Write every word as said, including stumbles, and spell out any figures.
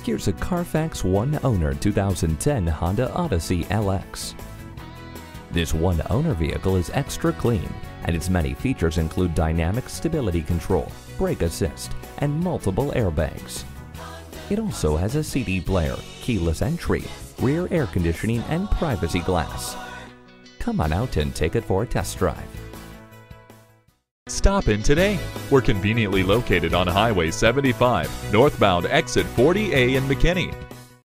Here's a Carfax One Owner two thousand ten Honda Odyssey L X. This one owner vehicle is extra clean, and its many features include dynamic stability control, brake assist, and multiple airbags. It also has a C D player, keyless entry, rear air conditioning, and privacy glass. Come on out and take it for a test drive. Stop in today. We're conveniently located on Highway seventy-five, northbound exit forty A in McKinney.